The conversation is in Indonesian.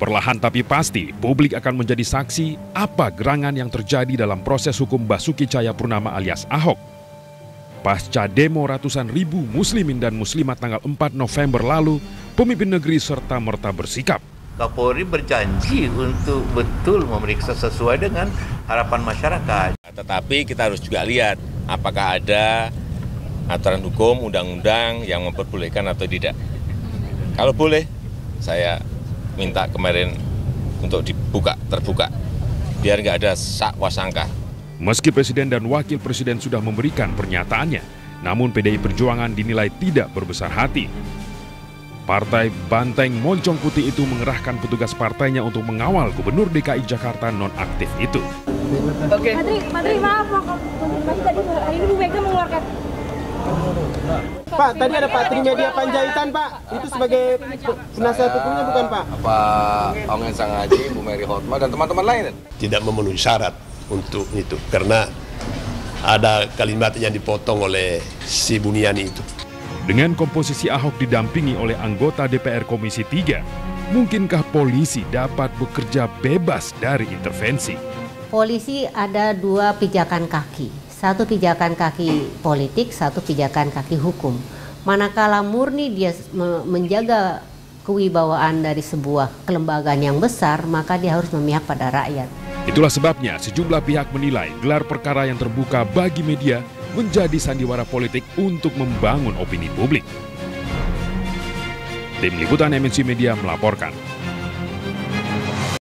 Perlahan tapi pasti, publik akan menjadi saksi apa gerangan yang terjadi dalam proses hukum Basuki Cahayapurnama alias Ahok. Pasca demo ratusan ribu muslimin dan muslimat tanggal 4 November lalu, pemimpin negeri serta-merta bersikap. Kapolri berjanji untuk betul memeriksa sesuai dengan harapan masyarakat. Tetapi kita harus juga lihat apakah ada aturan hukum, undang-undang yang memperbolehkan atau tidak. Kalau boleh, saya minta kemarin untuk terbuka, biar nggak ada sakwasangka. Meski Presiden dan Wakil Presiden sudah memberikan pernyataannya, namun PDI Perjuangan dinilai tidak berbesar hati. Partai Banteng Moncong Putih itu mengerahkan petugas partainya untuk mengawal Gubernur DKI Jakarta nonaktif itu. Oke. Matri, maaf, masih tadi hari ini Bu Mega mengeluarkan. Pak, tadi ada Pak Trimedia Panjaitan, Pak. Itu sebagai penasihat hukumnya bukan, Pak? Pak Ongen Sangaji, Bu Mary Hotma, dan teman-teman lain. Tidak memenuhi syarat untuk itu, karena ada kalimat yang dipotong oleh si Buniani itu. Dengan komposisi Ahok didampingi oleh anggota DPR Komisi 3, mungkinkah polisi dapat bekerja bebas dari intervensi? Polisi ada dua pijakan kaki. Satu pijakan kaki politik, satu pijakan kaki hukum. Manakala murni dia menjaga kewibawaan dari sebuah kelembagaan yang besar, maka dia harus memihak pada rakyat. Itulah sebabnya sejumlah pihak menilai gelar perkara yang terbuka bagi media menjadi sandiwara politik untuk membangun opini publik. Tim Liputan MNC Media melaporkan.